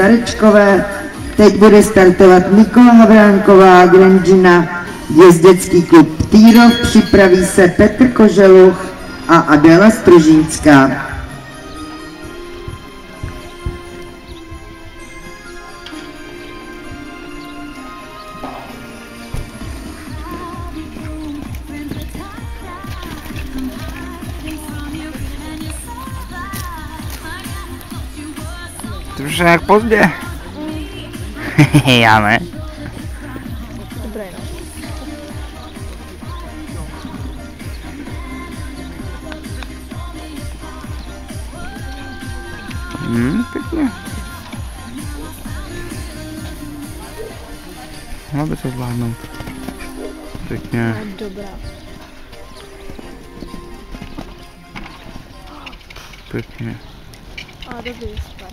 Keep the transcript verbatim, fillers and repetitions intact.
Starečkové. Teď bude startovat Nikola Havránková, Grandžina, jezdecký klub Týrov, připraví se Petr Koželuch a Adéla Stružínská. Ty už nějak pozdě. Já ne. Dobré, no. Hmm, pěkně. Mohla by to zvládnout. Pěkně. Dobrá. Pěkně. A dobrý, super.